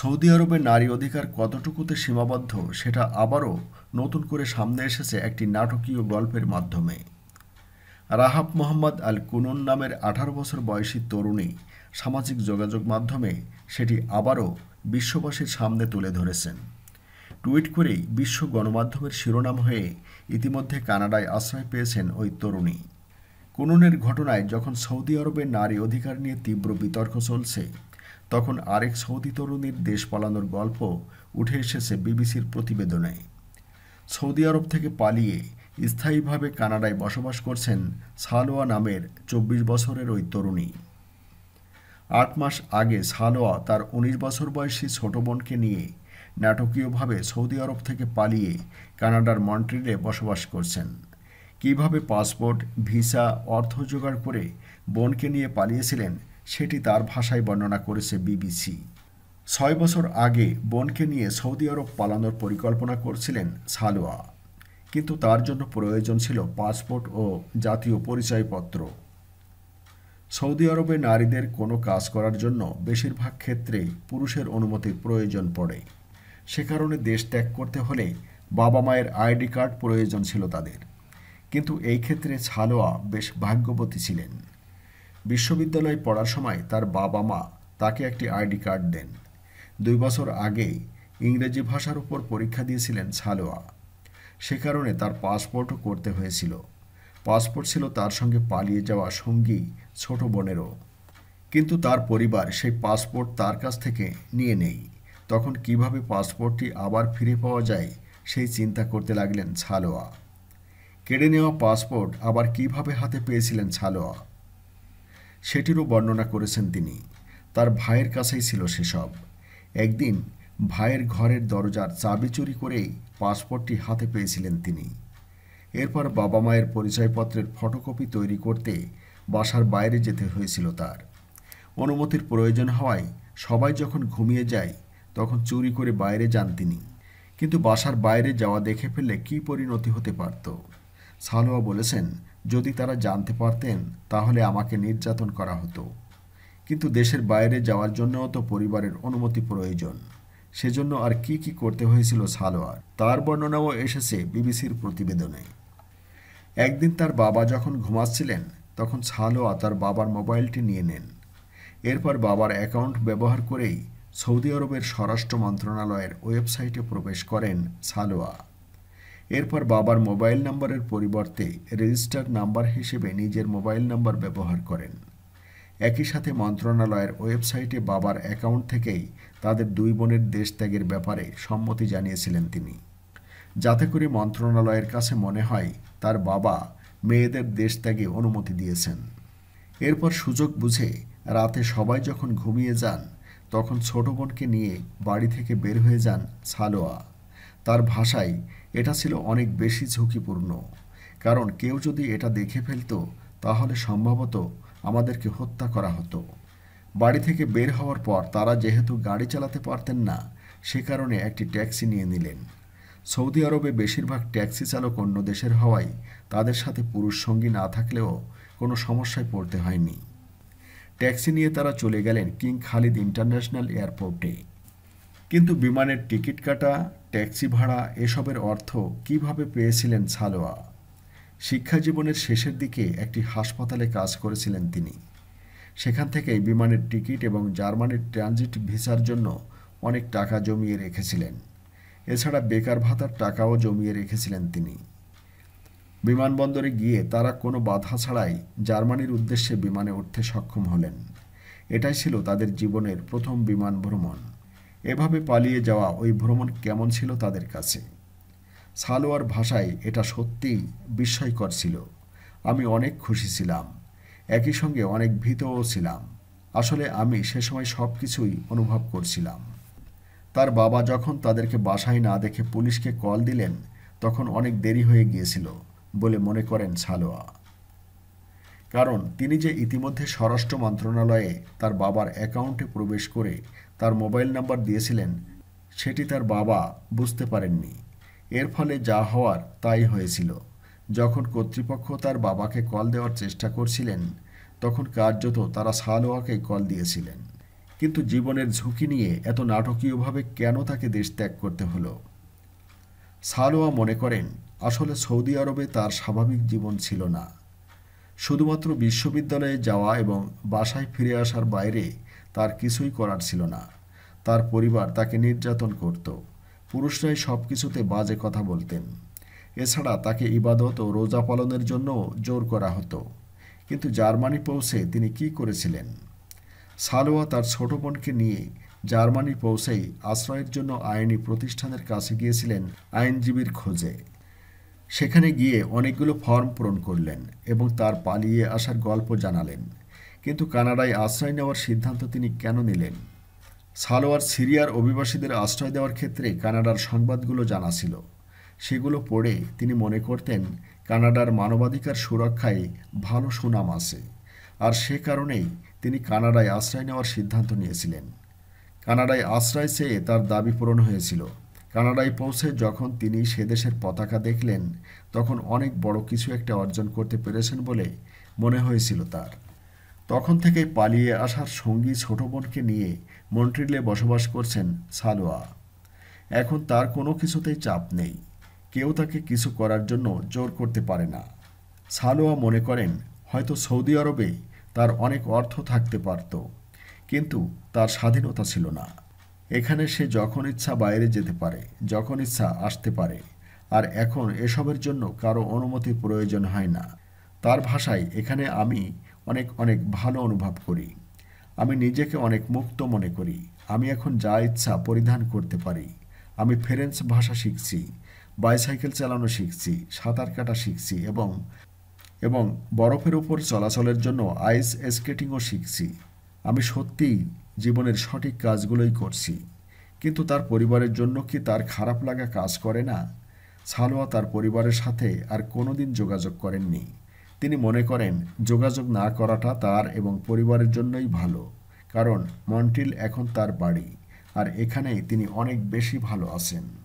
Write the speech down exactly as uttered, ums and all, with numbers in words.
Saudi আরবে নারী অধিকার কতটুকুতে সীমাবদ্ধ সেটা আবারও নতুন করে সামনে এসেছে একটি নাটকীয় গল্পের মাধ্যমে। রাহাব মোহাম্মদ আল কুনুন নামের আঠারো বছর বয়সী তরুণী সামাজিক যোগাযোগ মাধ্যমে সেটি আবারও বিশ্ববাসীর সামনে তুলে ধরেছেন। টুইট করেই বিশ্ব গণমাধ্যমের শিরোনাম হয়ে ইতিমধ্যে কানাডায় আশ্রয় পেয়েছেন ওই তরুণী। কুনুনের ঘটনায় যখন সৌদি আরবের নারী অধিকার নিয়ে তীব্র বিতর্ক চলছে, তখন আরেক সৌদি তরুণীর দেশ পালানোর গল্প উঠে এসেছে বিবিসির প্রতিবেদনে। সৌদি আরব থেকে পালিয়ে স্থায়ীভাবে কানাডায় বসবাস করছেন সালোয়া নামের চব্বিশ বছরের ওই তরুণী। আট মাস আগে সালোয়া তার উনিশ বছর বয়সী ছোট বোনকে নিয়ে নাটকীয়ভাবে সৌদি আরব থেকে পালিয়ে কানাডার মন্ট্রিলে বসবাস করছেন। কিভাবে পাসপোর্ট, ভিসা, অর্থ জোগাড় করে বোনকে নিয়ে পালিয়েছিলেন সেটি তার ভাষায় বর্ণনা করেছে বিবিসি। ছয় বছর আগে বোনকে নিয়ে সৌদি আরব পালানোর পরিকল্পনা করছিলেন সালোয়া, কিন্তু তার জন্য প্রয়োজন ছিল পাসপোর্ট ও জাতীয় পরিচয়পত্র। সৌদি আরবে নারীদের কোনো কাজ করার জন্য বেশিরভাগ ক্ষেত্রেই পুরুষের অনুমতির প্রয়োজন পড়ে। সে কারণে দেশ ত্যাগ করতে হলে বাবা মায়ের আইডি কার্ড প্রয়োজন ছিল তাদের। কিন্তু এই ক্ষেত্রে সালোয়া বেশ ভাগ্যবতী ছিলেন। বিশ্ববিদ্যালয়ে পড়ার সময় তার বাবা মা তাকে একটি আইডি কার্ড দেন। দুই বছর আগে ইংরেজি ভাষার উপর পরীক্ষা দিয়েছিলেন সালোয়া। সে কারণে তার পাসপোর্টও করতে হয়েছিল। পাসপোর্ট ছিল তার সঙ্গে পালিয়ে যাওয়া সঙ্গী ছোট বোনেরও। কিন্তু তার পরিবার সেই পাসপোর্ট তার কাছ থেকে নিয়ে নেয়। তখন কিভাবে পাসপোর্টটি আবার ফিরে পাওয়া যায় সেই চিন্তা করতে লাগলেন সালোয়া। কেড়ে নেওয়া পাসপোর্ট আবার কিভাবে হাতে পেয়েছিলেন সালোয়া সেটিরও বর্ণনা করেছেন তিনি। তার ভাইয়ের কাছেই ছিল সেসব। একদিন ভাইয়ের ঘরের দরজার চাবি চুরি করেই পাসপোর্টটি হাতে পেয়েছিলেন তিনি। এরপর বাবা মায়ের পরিচয়পত্রের ফটোকপি তৈরি করতে বাসার বাইরে যেতে হয়েছিল তার। অনুমতির প্রয়োজন হওয়ায় সবাই যখন ঘুমিয়ে যায় তখন চুরি করে বাইরে যান তিনি। কিন্তু বাসার বাইরে যাওয়া দেখে ফেললে কী পরিণতি হতে পারত। সালোয়া বলেছেন, যদি তারা জানতে পারতেন তাহলে আমাকে নির্যাতন করা হতো। কিন্তু দেশের বাইরে যাওয়ার জন্যও তো পরিবারের অনুমতি প্রয়োজন। সেজন্য আর কি কি করতে হয়েছিল সালোয়ার, তার বর্ণনাও এসেছে বিবিসির প্রতিবেদনে। একদিন তার বাবা যখন ঘুমাচ্ছিলেন তখন সালোয়া তার বাবার মোবাইলটি নিয়ে নেন। এরপর বাবার অ্যাকাউন্ট ব্যবহার করেই সৌদি আরবের স্বরাষ্ট্র মন্ত্রণালয়ের ওয়েবসাইটে প্রবেশ করেন সালোয়া। এরপর বাবার মোবাইল নম্বরের পরিবর্তে রেজিস্টার্ড নাম্বার হিসেবে নিজের মোবাইল নাম্বার ব্যবহার করেন। একই সাথে মন্ত্রণালয়ের ওয়েবসাইটে বাবার অ্যাকাউন্ট থেকেই তাদের দুই বোনের দেশ ত্যাগের ব্যাপারে সম্মতি জানিয়েছিলেন তিনি, যাতে করে মন্ত্রণালয়ের কাছে মনে হয় তার বাবা মেয়েদের দেশ ত্যাগে অনুমতি দিয়েছেন। এরপর সুযোগ বুঝে রাতে সবাই যখন ঘুমিয়ে যান তখন ছোট বোনকে নিয়ে বাড়ি থেকে বের হয়ে যান সালোয়া। তার ভাষায় এটা ছিল অনেক বেশি ঝুঁকিপূর্ণ, কারণ কেউ যদি এটা দেখে ফেলত তাহলে সম্ভবত আমাদেরকে হত্যা করা হতো। বাড়ি থেকে বের হওয়ার পর তারা যেহেতু গাড়ি চালাতে পারতেন না, সে কারণে একটি ট্যাক্সি নিয়ে নিলেন। সৌদি আরবে বেশিরভাগ ট্যাক্সি চালক অন্য দেশের হওয়ায় তাদের সাথে পুরুষ সঙ্গী না থাকলেও কোনো সমস্যায় পড়তে হয়নি। ট্যাক্সি নিয়ে তারা চলে গেলেন কিং খালিদ ইন্টারন্যাশনাল এয়ারপোর্টে। কিন্তু বিমানের টিকিট কাটা, ট্যাক্সি ভাড়া এসবের অর্থ কিভাবে পেয়েছিলেন সালোয়া? শিক্ষা জীবনের শেষের দিকে একটি হাসপাতালে কাজ করেছিলেন তিনি। সেখান থেকেই বিমানের টিকিট এবং জার্মানির ট্রানজিট ভিসার জন্য অনেক টাকা জমিয়ে রেখেছিলেন। এছাড়া বেকার ভাতার টাকাও জমিয়ে রেখেছিলেন তিনি। বিমানবন্দরে গিয়ে তারা কোনো বাধা ছাড়াই জার্মানির উদ্দেশ্যে বিমানে উঠতে সক্ষম হলেন। এটাই ছিল তাদের জীবনের প্রথম বিমান ভ্রমণ। এভাবে পালিয়ে যাওয়া ওই ভ্রমণ কেমন ছিল তাদের কাছে? সালোয়ার ভাষায় এটা সত্যিই বিস্ময়কর ছিল। আমি অনেক খুশি ছিলাম, একই সঙ্গে অনেক ভীতও ছিলাম। আসলে আমি সে সময় সব কিছুই অনুভব করছিলাম। তার বাবা যখন তাদেরকে বাসায় না দেখে পুলিশকে কল দিলেন তখন অনেক দেরি হয়ে গিয়েছিল বলে মনে করেন সালোয়া। কারণ তিনি যে ইতিমধ্যে স্বরাষ্ট্র মন্ত্রণালয়ে তার বাবার অ্যাকাউন্টে প্রবেশ করে তার মোবাইল নাম্বার দিয়েছিলেন সেটি তার বাবা বুঝতে পারেননি। এর ফলে যা হওয়ার তাই হয়েছিল। যখন কর্তৃপক্ষ তার বাবাকে কল দেওয়ার চেষ্টা করছিলেন তখন কার্যত তারা সালোয়াকে কল দিয়েছিলেন। কিন্তু জীবনের ঝুঁকি নিয়ে এত নাটকীয়ভাবে কেন তাকে দেশ ত্যাগ করতে হলো? সালোয়া মনে করেন, আসলে সৌদি আরবে তার স্বাভাবিক জীবন ছিল না। শুধুমাত্র বিশ্ববিদ্যালয়ে যাওয়া এবং বাসায় ফিরে আসার বাইরে তার কিছুই করার ছিল না। তার পরিবার তাকে নির্যাতন করত, পুরুষরাই সব কিছুতে বাজে কথা বলতেন। এছাড়া তাকে ইবাদত ও রোজা পালনের জন্য জোর করা হতো। কিন্তু জার্মানি পৌঁছে তিনি কি করেছিলেন? সালোয়া তার ছোট বোনকে নিয়ে জার্মানি পৌঁছেই আশ্রয়ের জন্য আইনি প্রতিষ্ঠানের কাছে গিয়েছিলেন আইনজীবীর খোঁজে। সেখানে গিয়ে অনেকগুলো ফর্ম পূরণ করলেন এবং তার পালিয়ে আসার গল্প জানালেন। কিন্তু কানাডায় আশ্রয় নেওয়ার সিদ্ধান্ত তিনি কেন নিলেন? সালোয়ার সিরিয়ার অভিবাসীদের আশ্রয় দেওয়ার ক্ষেত্রে কানাডার সংবাদগুলো জানা ছিল। সেগুলো পড়ে তিনি মনে করতেন কানাডার মানবাধিকার সুরক্ষায় ভালো সুনাম আছে, আর সে কারণেই তিনি কানাডায় আশ্রয় নেওয়ার সিদ্ধান্ত নিয়েছিলেন। কানাডায় আশ্রয় চেয়ে তার দাবি পূরণ হয়েছিল। কানাডায় পৌঁছে যখন তিনি সে দেশের পতাকা দেখলেন, তখন অনেক বড় কিছু একটা অর্জন করতে পেরেছেন বলে মনে হয়েছিল তার। তখন থেকেই পালিয়ে আসার সঙ্গী ছোট বোনকে নিয়ে মন্ট্রিলে বসবাস করছেন সালোয়া। এখন তার কোনো কিছুতেই চাপ নেই, কেউ তাকে কিছু করার জন্য জোর করতে পারে না। সালোয়া মনে করেন, হয়তো সৌদি আরবে তার অনেক অর্থ থাকতে পারত, কিন্তু তার স্বাধীনতা ছিল না। এখানে সে যখন ইচ্ছা বাইরে যেতে পারে, যখন ইচ্ছা আসতে পারে, আর এখন এসবের জন্য কারো অনুমতির প্রয়োজন হয় না। তার ভাষায়, এখানে আমি অনেক অনেক ভালো অনুভব করি। আমি নিজেকে অনেক মুক্ত মনে করি। আমি এখন যা ইচ্ছা পরিধান করতে পারি। আমি ফ্রেঞ্চ ভাষা শিখছি, বাইসাইকেল চালানো শিখছি, সাঁতার কাটা শিখছি এবং এবং বরফের উপর চলাচলের জন্য আইস স্কেটিংও শিখছি। আমি সত্যিই জীবনের সঠিক কাজগুলোই করছি। কিন্তু তার পরিবারের জন্য কি তার খারাপ লাগা কাজ করে না? সালোয়া তার পরিবারের সাথে আর কোনোদিন যোগাযোগ করেননি। তিনি মনে করেন যোগাযোগ না করাটা তার এবং পরিবারের জন্যই ভালো, কারণ মন্ট্রিল এখন তার বাড়ি, আর এখানেই তিনি অনেক বেশি ভালো আছেন।